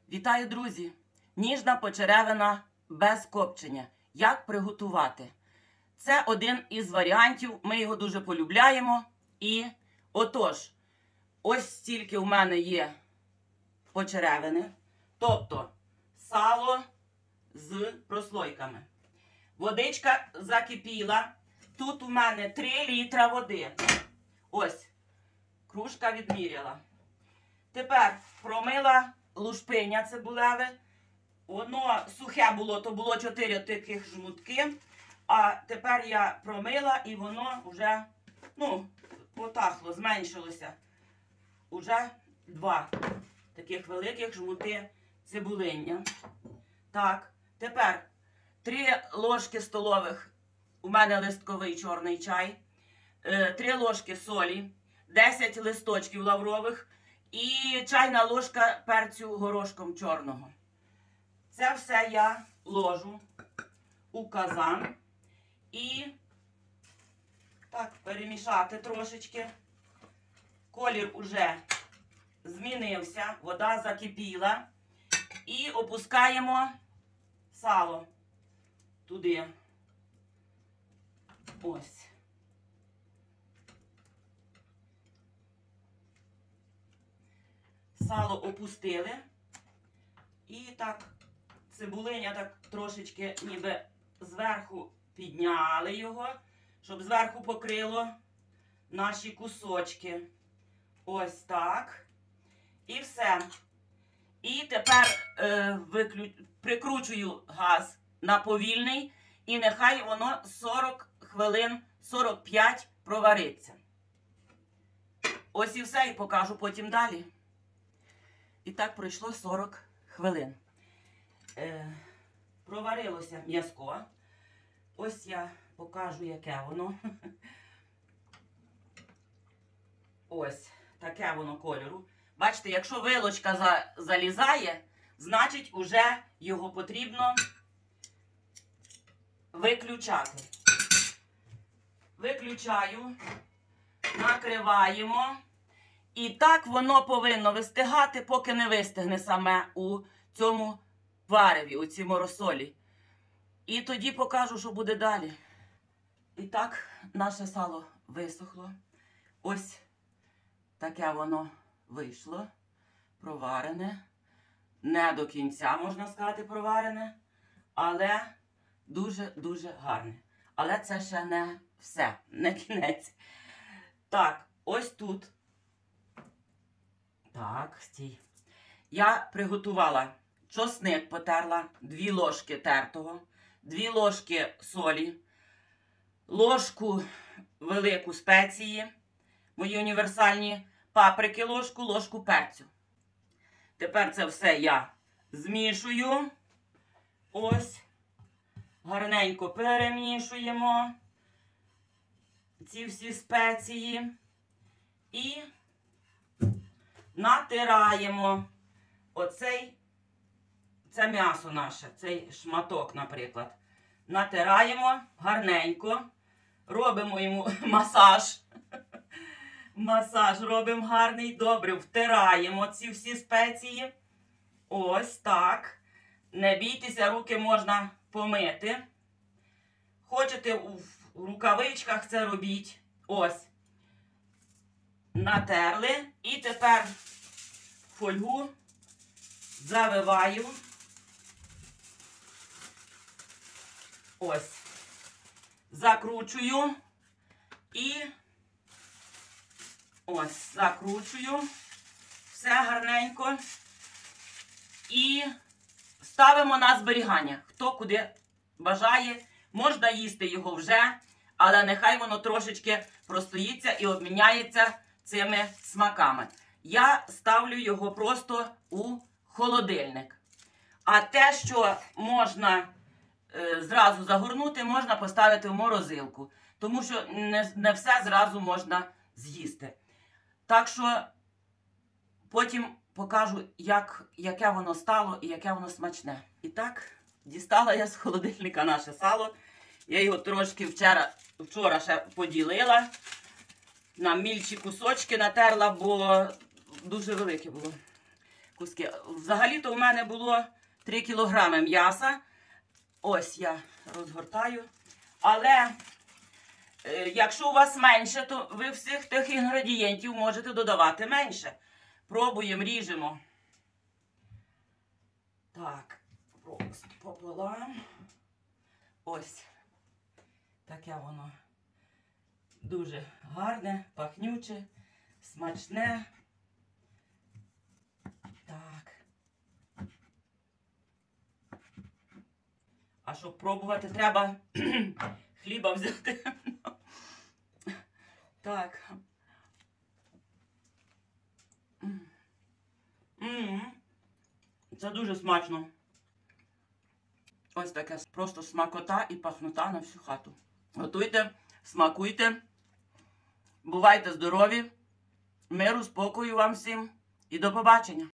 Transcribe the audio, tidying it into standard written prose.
Вітаю, друзі! Ніжна почеревина без копчення. Як приготувати? Це один із варіантів, ми його дуже полюбляємо. І отож, ось стільки в мене є почеревини, тобто сало з прослойками. Водичка закипіла. Тут у мене 3 літра води. Ось, кружка відміряла. Тепер промила лушпиня цибулеве. Воно сухе було, то було 4 таких жмутки. А тепер я промила і воно вже, потахло, зменшилося. Уже 2 таких великих жмути цибулиння. Так, тепер 3 ложки столових, у мене листковий чорний чай, 3 ложки солі, 10 листочків лаврових і чайна ложка перцю горошком чорного. Це все я ложу у казан і так перемішати трошечки. Колір уже змінився, вода закипіла. І опускаємо сало туди. Ось. Сало опустили. І так, цибулиня так трошечки ніби зверху підняли його, щоб зверху покрило наші кусочки. Ось так. І все. І тепер прикручую газ на повільний і нехай воно 40 хвилин, 45 провариться. Ось і все, і покажу потім далі. І так пройшло 40 хвилин. Проварилося м'язко. Ось я покажу, яке воно. Ось, таке воно кольору. Бачите, якщо вилочка залізає, значить уже його потрібно виключати. Виключаю, накриваємо. І так воно повинно вистигати, поки не вистигне саме у цьому вареві, у цій розсолі. І тоді покажу, що буде далі. І так, наше сало висохло. Ось таке воно вийшло. Проварене. Не до кінця, можна сказати, проварене. Але дуже-дуже гарне. Але це ще не все, не кінець. Так, ось тут. Так, стій. Я приготувала чосник, потерла, 2 ложки тертого, 2 ложки солі, ложку велику спеції, мої універсальні, паприки ложку перцю. Тепер це все я змішую. Ось. Гарненько перемішуємо ці всі спеції. І натираємо це м'ясо наше, цей шматок, наприклад. Натираємо гарненько. Робимо йому масаж. Масаж робимо гарний, добре, втираємо ці всі спеції. Ось так. Не бійтеся, руки можна помити. Хочете в рукавичках це робіть. Ось. Натерли. І тепер фольгу завиваю. Ось. Закручую. І ось, закручую. Все гарненько. І ставимо на зберігання. Хто куди бажає, можна їсти його вже, але нехай воно трошечки простоїться і обміняється цими смаками. Я ставлю його просто у холодильник. А те, що можна зразу загорнути, можна поставити в морозилку. Тому що не все зразу можна з'їсти. Так що потім покажу, яке воно стало і яке воно смачне. І так, дістала я з холодильника наше сало. Я його трошки вчора ще поділила. На мільчі кусочки натерла, бо дуже велике було. куски. Взагалі-то в мене було 3 кілограми м'яса. Ось я розгортаю. Але якщо у вас менше, то ви всіх тих інгредієнтів можете додавати менше. Пробуємо, ріжемо. Так, просто пополам. Ось. Таке воно дуже гарне, пахнюче, смачне. Так. А щоб пробувати, треба хліба взяти. Так. Це дуже смачно. Ось таке просто смакота і пахнота на всю хату. Готуйте, смакуйте, бувайте здорові, миру, спокою вам всім і до побачення!